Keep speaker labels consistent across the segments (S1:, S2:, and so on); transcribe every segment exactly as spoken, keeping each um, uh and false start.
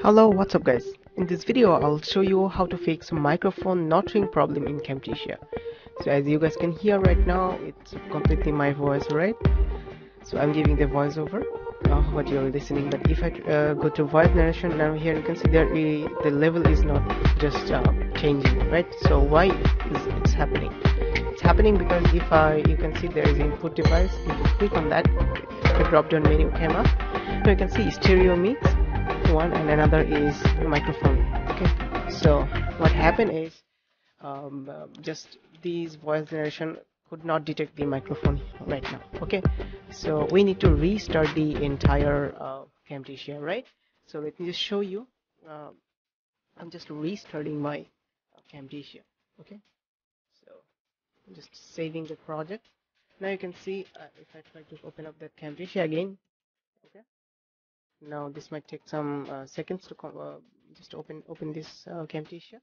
S1: Hello, what's up guys? In this video I'll show you how to fix microphone not ring problem in Camtasia. So as you guys can hear right now, it's completely my voice, right? So I'm giving the voiceover of what you're listening, but if I uh, go to voice narration, now here you can see there we, the level is not just uh, changing, right? So why is it's happening? It's happening because if I you can see there is input device. If you click on that, the drop down menu came up. Now you can see stereo mix one and another is microphone. Okay, so what happened is um, uh, just these voice generation could not detect the microphone right now. Okay, so we need to restart the entire uh, Camtasia, right? So let me just show you. uh, I'm just restarting my uh, Camtasia. Okay, so I'm just saving the project. Now you can see uh, if I try to open up that Camtasia again. Okay, now this might take some uh, seconds to come, uh, just open open this uh, Camtasia.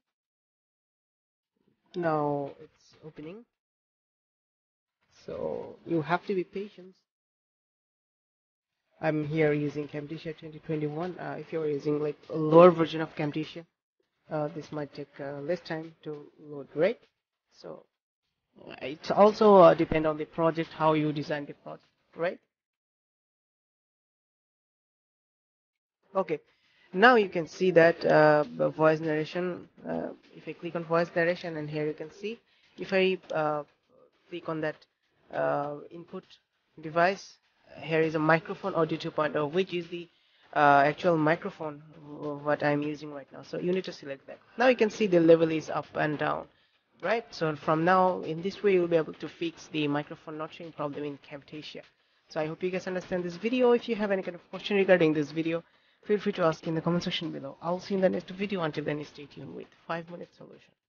S1: Now it's opening, so you have to be patient. I'm here using Camtasia twenty twenty-one. Uh, if you're using like a lower version of Camtasia, uh, this might take uh, less time to load, right? So uh, it's also uh, depend on the project, how you design the project, right? Okay, now you can see that uh, the voice narration. Uh, if I click on voice narration, and here you can see, if I uh, click on that uh, input device, here is a microphone audio two point oh, which is the uh, actual microphone what I'm using right now. So you need to select that. Now you can see the level is up and down, right? So from now, in this way, you'll be able to fix the microphone not showing problem in Camtasia. So I hope you guys understand this video. If you have any kind of question regarding this video, feel free to ask in the comment section below. I'll see you in the next video. Until then, stay tuned with five minute solution.